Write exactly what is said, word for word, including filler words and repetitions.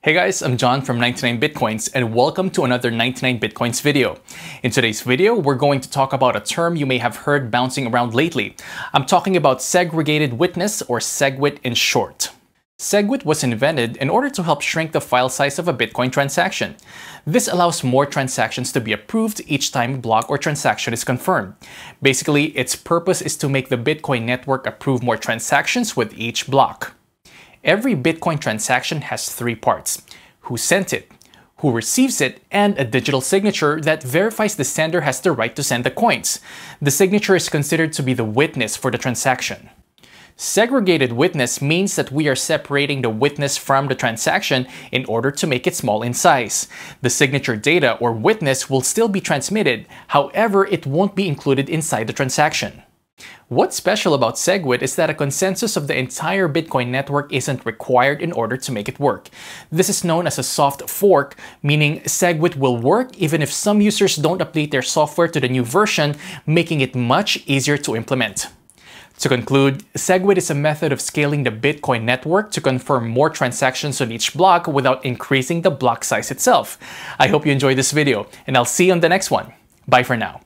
Hey guys, I'm John from ninety-nine Bitcoins and welcome to another ninety-nine Bitcoins video. In today's video, we're going to talk about a term you may have heard bouncing around lately. I'm talking about segregated witness, or Segwit in short. Segwit was invented in order to help shrink the file size of a Bitcoin transaction. This allows more transactions to be approved each time a block or transaction is confirmed. Basically, its purpose is to make the Bitcoin network approve more transactions with each block. Every Bitcoin transaction has three parts: who sent it, who receives it, and a digital signature that verifies the sender has the right to send the coins. The signature is considered to be the witness for the transaction. Segregated witness means that we are separating the witness from the transaction in order to make it small in size. The signature data or witness will still be transmitted, however, it won't be included inside the transaction. What's special about Segwit is that a consensus of the entire Bitcoin network isn't required in order to make it work. This is known as a soft fork, meaning Segwit will work even if some users don't update their software to the new version, making it much easier to implement. To conclude, Segwit is a method of scaling the Bitcoin network to confirm more transactions on each block without increasing the block size itself. I hope you enjoyed this video, and I'll see you on the next one. Bye for now.